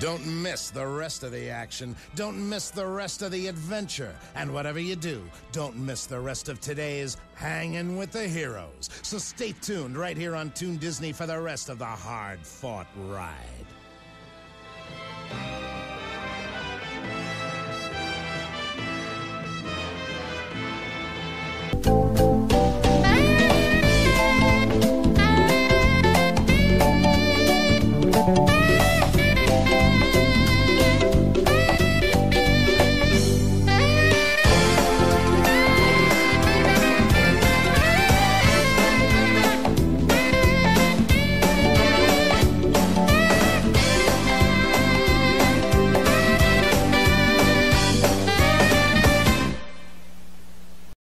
Don't miss the rest of the action. Don't miss the rest of the adventure. And whatever you do, don't miss the rest of today's Hangin' with the Heroes. So stay tuned right here on Toon Disney for the rest of the hard-fought ride.